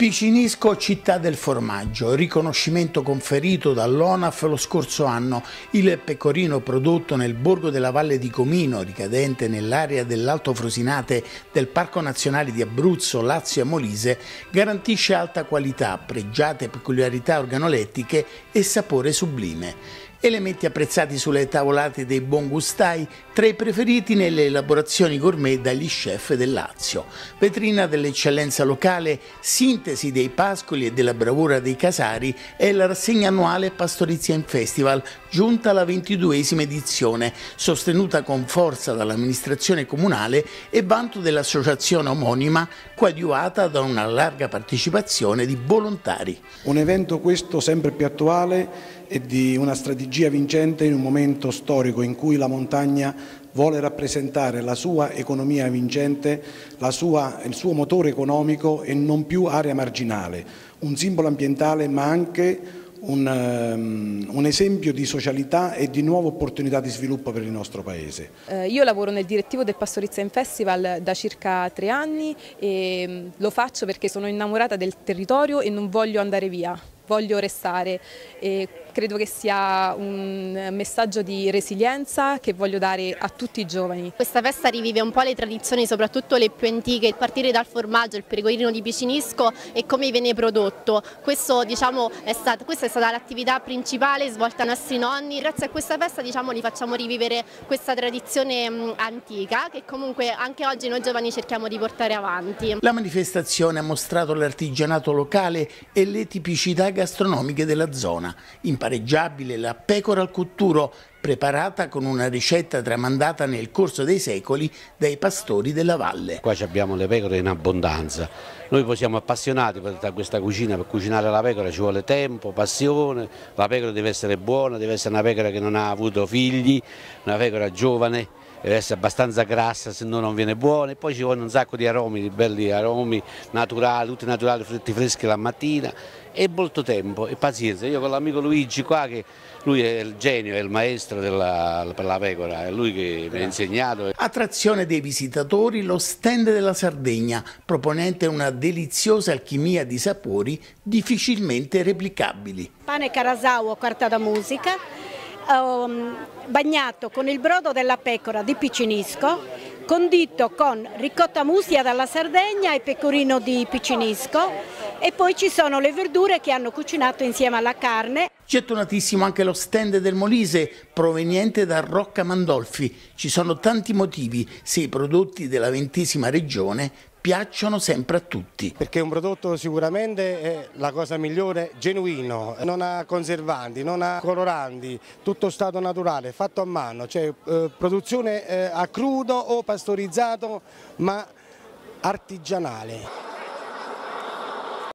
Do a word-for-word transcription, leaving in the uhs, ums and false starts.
Picinisco, città del formaggio, riconoscimento conferito dall'ONAF lo scorso anno. Il pecorino prodotto nel borgo della Valle di Comino, ricadente nell'area dell'Alto Frosinate del Parco Nazionale di Abruzzo, Lazio e Molise, garantisce alta qualità, pregiate peculiarità organolettiche e sapore sublime. Elementi apprezzati sulle tavolate dei buon gustai, tra i preferiti nelle elaborazioni gourmet dagli chef del Lazio. Vetrina dell'eccellenza locale, sintesi dei pascoli e della bravura dei casari è la rassegna annuale Pastorizia in Festival, giunta alla ventiduesima edizione, sostenuta con forza dall'amministrazione comunale e vanto dell'associazione omonima, coadiuvata da una larga partecipazione di volontari. Un evento questo sempre più attuale e di una strategia vincente in un momento storico in cui la montagna vuole rappresentare la sua economia vincente, la sua, il suo motore economico e non più area marginale, un simbolo ambientale ma anche un, um, un esempio di socialità e di nuove opportunità di sviluppo per il nostro Paese. Eh, io lavoro nel direttivo del Pastorizia in Festival da circa tre anni e um, lo faccio perché sono innamorata del territorio e non voglio andare via. Voglio restare e credo che sia un messaggio di resilienza che voglio dare a tutti i giovani. Questa festa rivive un po' le tradizioni, soprattutto le più antiche, a partire dal formaggio, il pecorino di Picinisco e come viene prodotto. Questo, diciamo, è stato, questa è stata l'attività principale svolta dai nostri nonni. Grazie a questa festa, diciamo, li facciamo rivivere questa tradizione mh, antica che comunque anche oggi noi giovani cerchiamo di portare avanti. La manifestazione ha mostrato l'artigianato locale e le tipicità gastronomiche della zona. Impareggiabile la pecora al cutturo, preparata con una ricetta tramandata nel corso dei secoli dai pastori della valle. Qua abbiamo le pecore in abbondanza. Noi poi siamo appassionati da questa cucina, per cucinare la pecora ci vuole tempo, passione, la pecora deve essere buona, deve essere una pecora che non ha avuto figli, una pecora giovane, deve essere abbastanza grassa, se no non viene buona, e poi ci vogliono un sacco di aromi, di belli aromi naturali, tutti naturali, frutti freschi la mattina, e molto tempo e pazienza. Io con l'amico Luigi qua, che lui è il genio, è il maestro della, per la pecora, è lui che mi ha insegnato. Attrazione dei visitatori lo stand della Sardegna, proponente una deliziosa alchimia di sapori difficilmente replicabili. Pane carasau o carta da musica, um, bagnato con il brodo della pecora di Picinisco, condito con ricotta musia dalla Sardegna e pecorino di Picinisco, e poi ci sono le verdure che hanno cucinato insieme alla carne. Gettonatissimo anche lo stand del Molise, proveniente da Rocca Mandolfi. Ci sono tanti motivi se i prodotti della ventesima regione piacciono sempre a tutti. Perché un prodotto sicuramente è la cosa migliore, genuino, non ha conservanti, non ha coloranti, tutto stato naturale, fatto a mano, cioè eh, produzione eh, a crudo o pastorizzato ma artigianale.